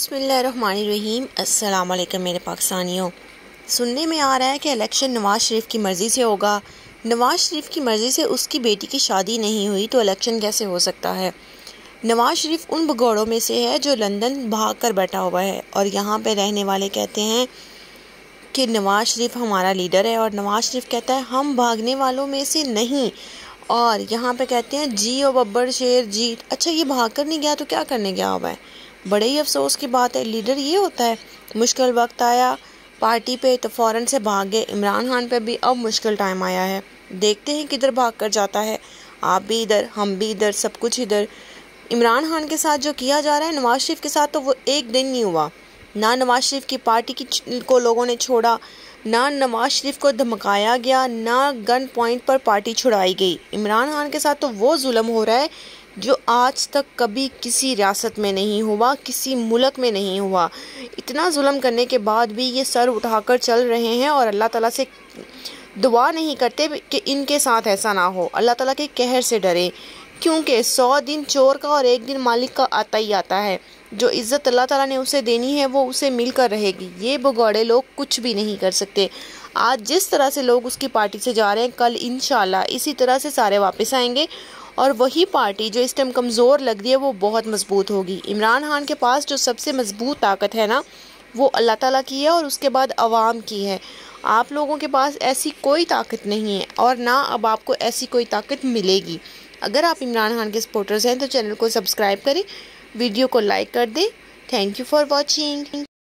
بسم اللہ الرحمن الرحیم۔ السلام علیکم میرے پاکستانیوں۔ سننے میں آ رہا ہے کہ الیکشن نواز شریف کی مرضی سے ہوگا۔ نواز شریف کی مرضی سے اس کی بیٹی کی شادی نہیں ہوئی تو الیکشن کیسے ہو سکتا ہے؟ نواز شریف ان بگوڑوں میں سے ہے جو لندن بھاگ کر بیٹھا ہوا ہے اور یہاں پہ رہنے والے کہتے ہیں کہ نواز شریف ہمارا لیڈر ہے، اور نواز شریف کہتا ہے ہم بھاگنے والوں میں سے نہیں، اور یہاں پہ کہتے ہیں جی او ببر شیر جی۔ اچھا، یہ بھاگ کر نہیں گیا تو کیا کرنے گیا ہوا ہے؟ بڑے ہی افسوس کی بات ہے۔ لیڈر یہ ہوتا ہے، مشکل وقت آیا پارٹی پہ تو فوراً سے بھاگ گئے۔ عمران خان پہ بھی اب مشکل ٹائم آیا ہے، دیکھتے ہیں کدھر بھاگ کر جاتا ہے۔ آپ بھی ادھر، ہم بھی ادھر، سب کچھ ادھر۔ عمران خان کے ساتھ جو کیا جا رہا ہے نواز شریف کے ساتھ تو وہ ایک دن نہیں ہوا۔ نہ نواز شریف کی پارٹی کو لوگوں نے چھوڑا، نہ نواز شریف کو دھمکایا گیا، نہ گن پوائنٹ پر پارٹی چھڑائی گئی۔ عمران خان کے ساتھ تو وہ ظلم ہو رہا ہے جو آج تک کبھی کسی ریاست میں نہیں ہوا، کسی ملک میں نہیں ہوا۔ اتنا ظلم کرنے کے بعد بھی یہ سر اٹھا کر چل رہے ہیں اور اللہ تعالیٰ سے دعا نہیں کرتے کہ ان کے ساتھ ایسا نہ ہو، اللہ تعالیٰ کے قہر سے ڈرے، کیونکہ 100 دن چور کا اور 1 دن مالک کا آتا ہی آتا ہے۔ جو عزت اللہ تعالیٰ نے اسے دینی ہے وہ اسے مل کر رہے گی۔ یہ بگوڑے لوگ کچھ بھی نہیں کر سکتے۔ آج جس طرح سے لوگ اس کی پارٹی سے جا رہے ہیں، کل انشاءاللہ اسی طرح سے سارے واپس آئیں گے، اور وہی پارٹی جو اس ٹائم کمزور لگ رہی ہے وہ بہت مضبوط ہوگی۔ عمران خان کے پاس جو سب سے مضبوط طاقت ہے نا، وہ اللہ تعالیٰ کی ہے اور اس کے بعد عوام کی ہے۔ آپ لوگوں کے پاس ایسی کوئی طاقت نہیں ہے، اور نہ اب آپ کو ایسی کوئی طاقت ملے گی۔ اگر آپ عمران خان کے سپورٹرز ہیں تو چینل کو سبسکرائب کریں، ویڈیو کو لائک کر دیں۔ Thank you for watching.